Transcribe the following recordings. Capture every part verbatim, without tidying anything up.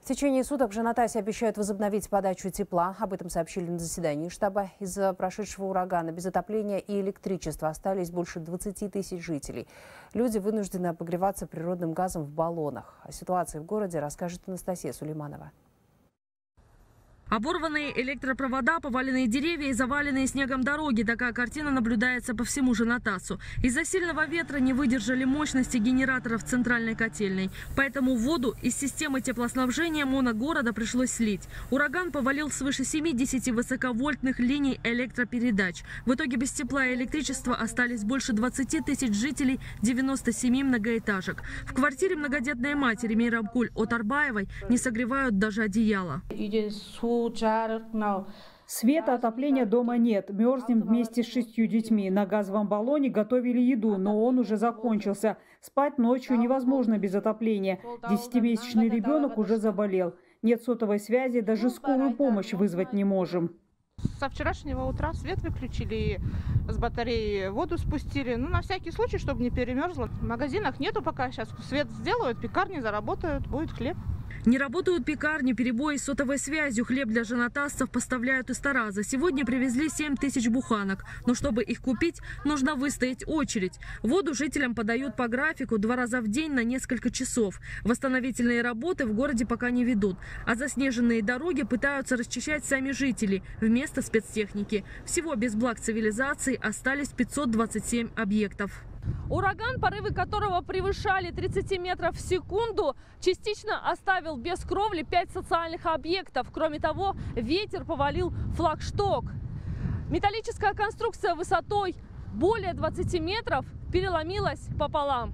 течение суток в Жанатасе обещают возобновить подачу тепла. Об этом сообщили на заседании штаба. Из-за прошедшего урагана без отопления и электричества остались больше двадцати тысяч жителей. Люди вынуждены обогреваться природным газом в баллонах. О ситуации в городе расскажет Анастасия Сулейманова. Оборванные электропровода, поваленные деревья и заваленные снегом дороги. Такая картина наблюдается по всему Жанатасу. Из-за сильного ветра не выдержали мощности генераторов центральной котельной. Поэтому воду из системы теплоснабжения моногорода пришлось слить. Ураган повалил свыше семидесяти высоковольтных линий электропередач. В итоге без тепла и электричества остались больше двадцати тысяч жителей девяноста семи многоэтажек. В квартире многодетной матери Мейрамкуль Отарбаевой не согревают даже одеяло. Света, отопления дома нет. Мерзнем вместе с шестью детьми. На газовом баллоне готовили еду, но он уже закончился. Спать ночью невозможно без отопления. Десятимесячный ребенок уже заболел. Нет сотовой связи, даже скорую помощь вызвать не можем. Со вчерашнего утра свет выключили, с батареи воду спустили. Ну, на всякий случай, чтобы не перемерзло. В магазинах нету пока. Сейчас свет сделают, пекарни заработают, будет хлеб. Не работают пекарни, перебои с сотовой связью. Хлеб для жанатасцев поставляют из Тараза. Сегодня привезли семь тысяч буханок. Но чтобы их купить, нужно выстоять очередь. Воду жителям подают по графику два раза в день на несколько часов. Восстановительные работы в городе пока не ведут. А заснеженные дороги пытаются расчищать сами жители вместо спецтехники. Всего без благ цивилизации остались пятьсот двадцать семь объектов. Ураган, порывы которого превышали тридцать метров в секунду, частично оставил без кровли пять социальных объектов. Кроме того, ветер повалил флагшток. Металлическая конструкция высотой более двадцати метров переломилась пополам.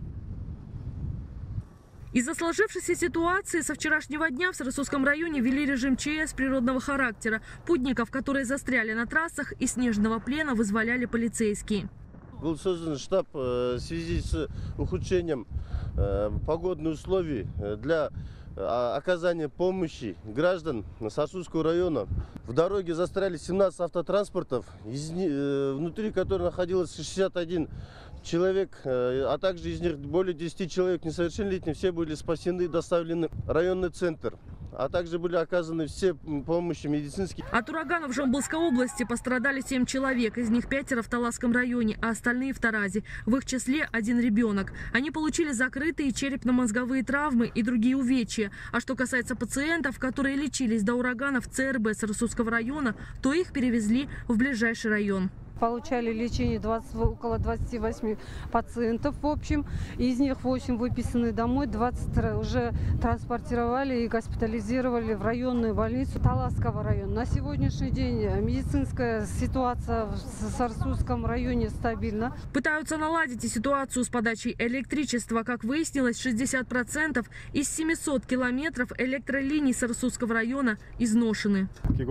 Из-за сложившейся ситуации со вчерашнего дня в Сарысусском районе ввели режим ЧС природного характера. Путников, которые застряли на трассах, из снежного плена вызволяли полицейские. Был создан штаб в связи с ухудшением погодных условий для оказания помощи граждан Сарысусского района. В дороге застряли семнадцать автотранспортов, внутри которых находилось шестьдесят один человек, а также из них более десяти человек несовершеннолетних. Все были спасены и доставлены в районный центр. А также были оказаны все помощи медицинские. От урагана в Жамбылской области пострадали семь человек. Из них пятеро в Таласском районе, а остальные в Таразе. В их числе один ребенок. Они получили закрытые черепно-мозговые травмы и другие увечья. А что касается пациентов, которые лечились до урагана в ЦРБ Сарысусского района, то их перевезли в ближайший район. Получали лечение двадцать, около двадцати восьми пациентов в общем. Из них восемь выписаны домой, двадцать уже транспортировали и госпитализировали в районную больницу Таласского района. На сегодняшний день медицинская ситуация в Сарысусском районе стабильна. Пытаются наладить и ситуацию с подачей электричества. Как выяснилось, шестьдесят процентов из семисот километров электролиний Сарысусского района изношены.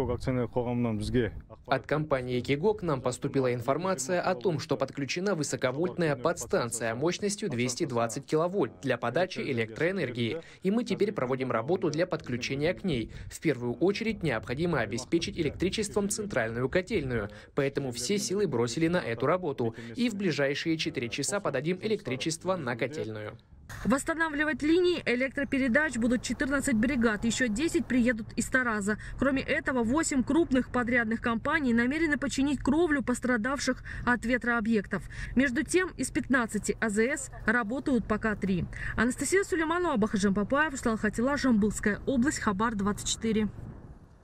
От компании «Кигок» нам поступила информация о том, что подключена высоковольтная подстанция мощностью двести двадцать киловольт для подачи электроэнергии. И мы теперь проводим работу для подключения к ней. В первую очередь необходимо обеспечить электричеством центральную котельную. Поэтому все силы бросили на эту работу. И в ближайшие четыре часа подадим электричество на котельную. Восстанавливать линии электропередач будут четырнадцать бригад, еще десять приедут из Тараза. Кроме этого, восемь крупных подрядных компаний намерены починить кровлю пострадавших от ветра объектов. Между тем, из пятнадцати АЗС работают пока три. Анастасия Сулейманова, Бахаджан Папаев, Руслан Хатилла, Жамбылская область, Хабар двадцать четыре.